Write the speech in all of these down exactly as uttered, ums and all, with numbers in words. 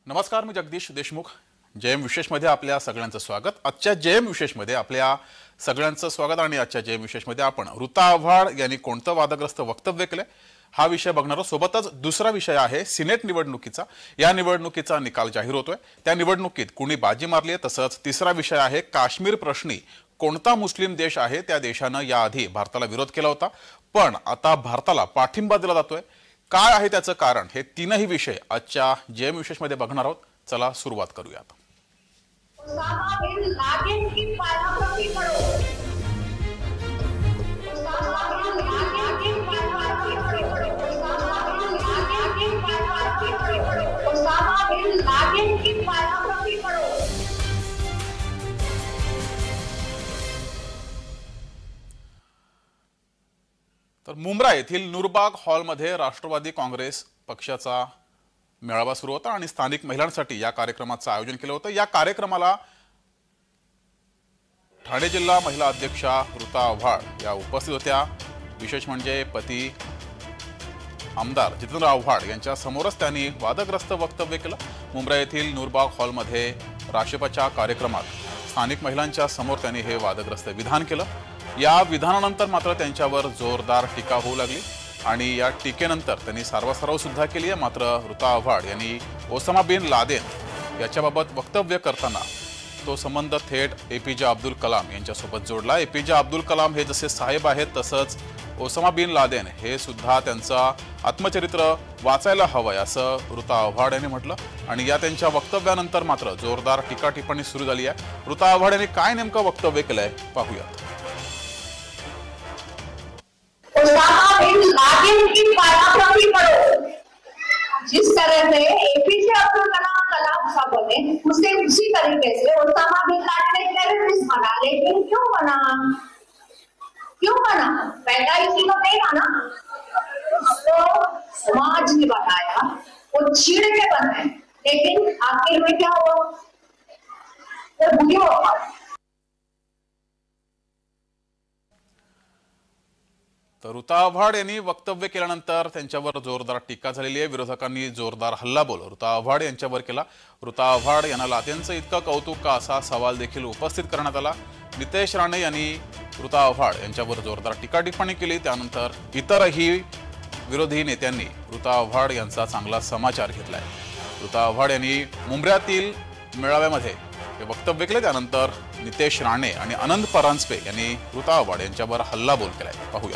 नमस्कार, मी जगदीश देशमुख. जयम विशेषमध्ये आपल्या सगळ्यांचं स्वागत. आजच्या जयम विशेषमध्ये आपल्या सगळ्यांचं स्वागत. आणि आजच्या जयम विशेषमध्ये आपण ऋता आव्हाड यांनी कोणतं वादग्रस्त वक्तव्य केले हा विषय बघणार आहोत. सोबतच दुसरा विषय आहे सिनेट निवडणुकीचा. या निवडणुकीचा निकाल जाहीर होतोय. त्या निवडणुकीत कुणी बाजी मारली आहे. तसंच तिसरा विषय आहे काश्मीर प्रश्नी कोणता मुस्लिम देश आहे त्या देशानं याआधी भारताला विरोध केला होता, पण आता भारताला पाठिंबा दिला जातोय. काय आहे त्याचं कारण, हे तीनही विषय आजच्या जयम विशेषमध्ये बघणार आहोत. चला सुरुवात करूयात. तर मुंब्रा येथील नूरबाग हॉलमध्ये राष्ट्रवादी काँग्रेस पक्षाचा मेळावा सुरू होता आणि स्थानिक महिलांसाठी या कार्यक्रमाचं आयोजन केलं होतं. या कार्यक्रमाला ठाणे जिल्हा महिला अध्यक्षा ऋता आव्हाड या उपस्थित होत्या. विशेष म्हणजे पती आमदार जितेंद्र आव्हाड यांच्या समोरच त्यांनी वादग्रस्त वक्तव्य केलं. मुंब्रा येथील नूरबाग हॉलमध्ये राष्ट्रपतीच्या कार्यक्रमात स्थानिक महिलांच्या समोर त्यांनी हे वादग्रस्त विधान केलं. या विधानानंतर मात्र त्यांच्यावर जोरदार टीका होऊ लागली आणि या टीकेनंतर त्यांनी सारवासारव सुद्धा केली आहे. मात्र ऋता आव्हाड यांनी ओसामा बिन लादेन याच्याबाबत वक्तव्य करताना तो संबंध थेट एपीजे अब्दुल कलाम यांच्यासोबत जोडला. एपीजे अब्दुल कलाम हे जसे साहेब आहेत तसंच ओसामा बिन लादेन हे सुद्धा त्यांचा आत्मचरित्र वाचायला हवंय असं ऋता आव्हाड यांनी म्हटलं. आणि या त्यांच्या वक्तव्यानंतर मात्र जोरदार टीका टिप्पणी सुरू झाली आहे. ऋता आव्हाड यांनी काय नेमकं वक्तव्य केलंय पाहूयात. ओसामा बिन लादेन की बायोग्राफी पढ़ो. जिस तरह से एपीजे अब्दुल कलाम कलाम साहब बोले उसे उसी तरीके से ओसामा बिन लादेन एक टेररिस्ट बना. लेकिन क्यों बना क्यों बना पैदा इसी को नहीं बना. तो समाज ने बनाया, वो छीड़ के बनाए, लेकिन आखिर में क्या हुआ, वो बुरी हुआ. तर ऋता आव्हाड यांनी वक्तव्य केल्यानंतर त्यांच्यावर जोरदार टीका झालेली आहे. विरोधकांनी जोरदार हल्लाबोल ऋता आव्हाड यांच्यावर केला. ऋता आव्हाड यांना लादेनचं इतकं कौतुक का असा सवाल देखील उपस्थित करण्यात आला. नितेश राणे यांनी ऋता आव्हाड यांच्यावर जोरदार टीका टिप्पणी केली. त्यानंतर इतरही विरोधी नेत्यांनी ऋता आव्हाड यांचा चांगला समाचार घेतलाय. ऋता आव्हाड यांनी मुंब्र्यातील मेळाव्यामध्ये हे वक्तव्य केले. त्यानंतर नितेश राणे आणि अनंत परांजपे यांनी ऋता आव्हाड यांच्यावर हल्लाबोल केलाय. पाहूया.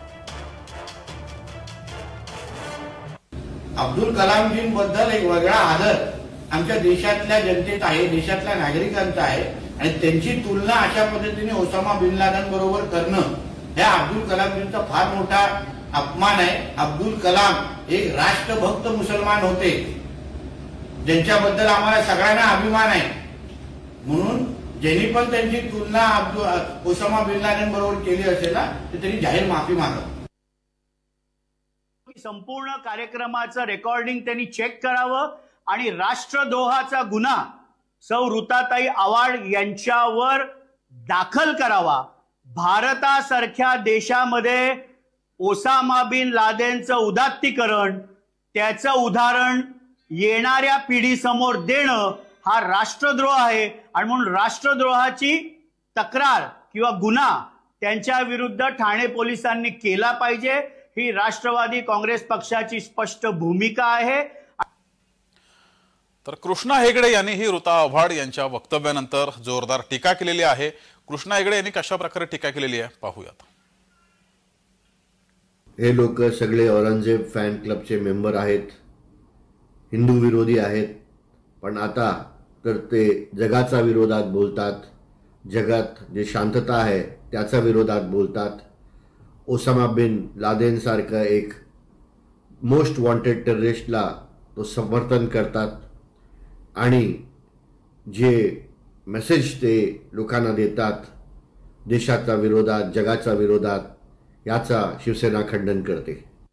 अब्दुल कलामजींबद्दल एक वेगळा आदर आमच्या देशातल्या जनतेत आहे, देशातल्या नागरिकांचा आहे. आणि त्यांची तुलना अशा पद्धतीने ओसामा बिन लादेन बरोबर करणं ह्या अब्दुल कलामजींचा फार मोठा अपमान आहे. अब्दुल कलाम एक राष्ट्रभक्त मुसलमान होते ज्यांच्याबद्दल आम्हाला सगळ्यांना अभिमान आहे. म्हणून ज्यांनी पण त्यांची तुलना अब्दुल ओसामा बिन लादेन बरोबर केली असेल ना तर त्यांनी जाहीर माफी मागावी. संपूर्ण कार्यक्रमाचं रेकॉर्डिंग त्यांनी चेक करावं आणि राष्ट्रद्रोहाचा गुन्हा सौ ऋताताई आव्हाड यांच्यावर दाखल करावा. भारतासारख्या देशामध्ये ओसामा बिन लादेनचं उदात्तीकरण, त्याचं उदाहरण येणाऱ्या पिढीसमोर देणं हा राष्ट्रद्रोह आहे. आणि म्हणून राष्ट्रद्रोहाची तक्रार किंवा गुन्हा त्यांच्या विरुद्ध ठाणे पोलिसांनी केला पाहिजे. ही राष्ट्रवादी काँग्रेस पक्षाची स्पष्ट भूमिका आहे. तर कृष्णा हेगडे यांनी ही ऋता आव्हाड यांच्या वक्तव्यानंतर जोरदार टीका केलेली आहे. कृष्णा हेगडे यांनी कशा प्रकारे टीका केलेली आहे पाहूयात. हे लोक सगळे औरंगजेब फॅन क्लबचे मेंबर आहेत, हिंदू विरोधी आहेत. पण आता तर ते जगाचा विरोधात बोलतात, जगात जे शांतता आहे त्याचा विरोधात बोलतात. ओसामा बिन लादेन सारखं एक मोस्ट वॉन्टेड टेररिस्टला तो समर्थन करतात. आणि जे मेसेज ते लोकांना देतात देशाच्या विरोधात, जगाच्या विरोधात, याचा शिवसेना खंडन करते.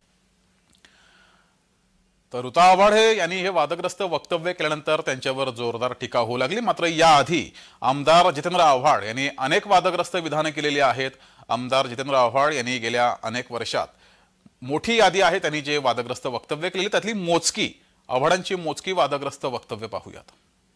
तर ऋता आव्हाड यांनी हे वादग्रस्त वक्तव्य केल्यानंतर त्यांच्यावर जोरदार टीका होऊ लागली. मात्र याआधी आमदार जितेंद्र आव्हाड यांनी अनेक वादग्रस्त विधाने केलेली आहेत. आमदार जितेंद्र आव्हाड यांनी गेल्या अनेक वर्षात मोठी यादी आहे त्यांनी जे वादग्रस्त वक्तव्य केलेली त्यातली मोजकी आव्हाडांची मोजकी वादग्रस्त वक्तव्य पाहूयात.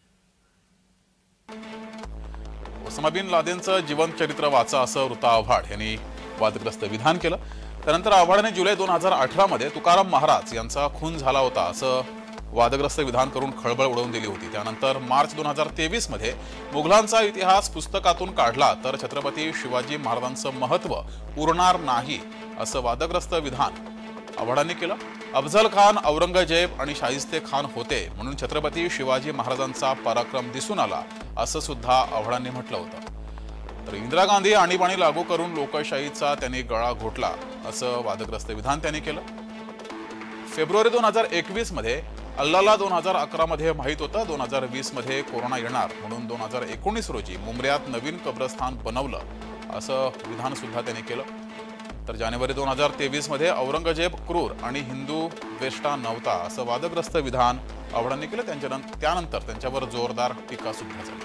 ओसामा बिन लादेनचं जीवन चरित्र वाचा असं ऋता आव्हाड यांनी वादग्रस्त विधान केलं. त्यानंतर आव्हाडाने जुलै दोन हजार अठरा मध्ये तुकाराम महाराज यांचा खून झाला होता असं वादग्रस्त विधान करून खळबळ उडवून दिली होती. त्यानंतर मार्च दोन हजार तेवीस मध्ये मुघलांचा इतिहास पुस्तकातून काढला तर छत्रपती शिवाजी महाराजांचं महत्व उरणार नाही असं वादग्रस्त विधान आव्हाडांनी केलं. अफझल खान, औरंगजेब आणि शाहिस्ते खान होते म्हणून छत्रपती शिवाजी महाराजांचा पराक्रम दिसून आला असं सुद्धा आव्हाडांनी म्हटलं होतं. तर इंदिरा गांधी आणीबाणी लागू करून लोकशाहीचा त्यांनी गळा घोटला असं वादग्रस्त विधान त्यांनी केलं. फेब्रुवारी दोन हजार एकवीस मध्ये अल्लाला दोन हजार अकरा मध्ये माहीत होतं दोन हजार वीस मध्ये कोरोना येणार म्हणून दोन हजार एकोणीस रोजी मुंबऱ्यात नवीन कब्रस्थान बनवलं असं विधान सुद्धा त्यांनी केलं. तर जानेवारी दोन हजार तेवीस मध्ये औरंगजेब क्रूर आणि हिंदू द्वेष्टा नव्हता असं वादग्रस्त विधान आव्हाडांनी केलं. त्यांच्या त्यानंतर त्यांच्यावर जोरदार टीका सुद्धा झाली.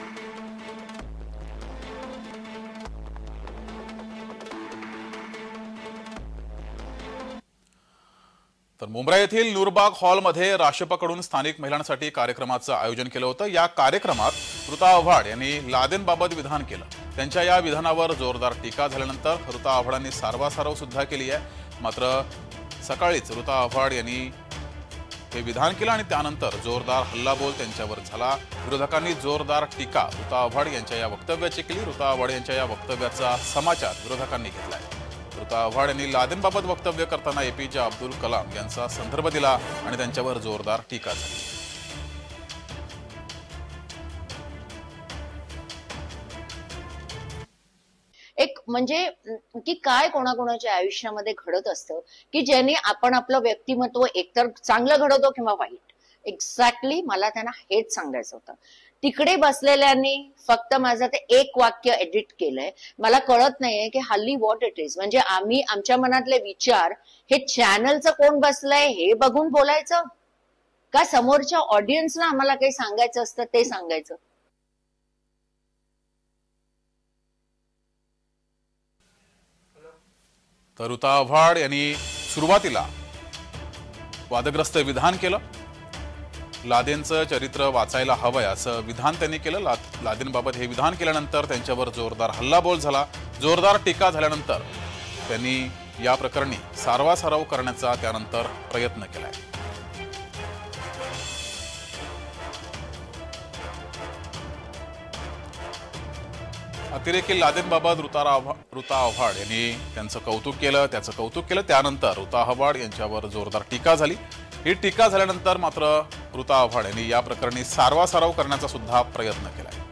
तर मुंब्रा येथील नूरबाग हॉलमध्ये राशपकडून स्थानिक महिलांसाठी कार्यक्रमाचं आयोजन केलं होतं. या कार्यक्रमात ऋता आव्हाड यांनी लादेनबाबत विधान केलं. त्यांच्या या विधानावर जोरदार टीका झाल्यानंतर ऋता आव्हाडांनी सारवासारव सुद्धा केली आहे. मात्र सकाळीच ऋता आव्हाड यांनी हे विधान केलं आणि त्यानंतर जोरदार हल्लाबोल त्यांच्यावर झाला. विरोधकांनी जोरदार टीका ऋता आव्हाड यांच्या या वक्तव्याची केली. ऋता आव्हाड यांच्या या वक्तव्याचा समाचार विरोधकांनी घेतलाय. ऋता आव्हाड यांनी लादेनबाबत वक्तव्य करताना एपीजे अब्दुल कलाम यांचा संदर्भ दिला आणि त्यांच्यावर जोरदार टीका झाली. एक म्हणजे की काय कोणाकोणाच्या आयुष्यामध्ये घडत असतं की ज्यांनी आपण आपलं व्यक्तिमत्व एकतर चांगलं घडवतो किंवा वाईट. एक्झॅक्टली मला त्यांना हेच सांगायचं होतं. तिकडे बसलेल्यांनी फक्त माझं ते एक वाक्य एडिट केलंय. मला कळत नाहीये की हल्ली व्हॉट इट इज, म्हणजे आम्ही आमच्या मनातले विचार हे चॅनलचं कोण बसलंय हे बघून बोलायचं का समोरच्या ऑडियन्सला आम्हाला काही सांगायचं असतं ते सांगायचं. तर ऋता आव्हाड यांनी सुरुवातीला वादग्रस्त विधान केलं. लादेनचं चरित्र वाचायला हवंय असं विधान त्यांनी केलं. ला लादेनबाबत हे विधान केल्यानंतर त्यांच्यावर जोरदार हल्लाबोल झाला. जोरदार टीका झाल्यानंतर त्यांनी या प्रकरणी सारवासारव करण्याचा त्यानंतर प्रयत्न केलाय. अतिरेकी लादेनबाबत ऋता ऋता आव्हाड यांनी त्यांचं कौतुक केलं त्याचं कौतुक केलं त्यानंतर ऋता आव्हाड यांच्यावर जोरदार टीका झाली. ही टीका झाल्यानंतर मात्र ऋता आव्हाड यांनी या प्रकरणी सारवासारव करण्याचा सुद्धा प्रयत्न केलाय.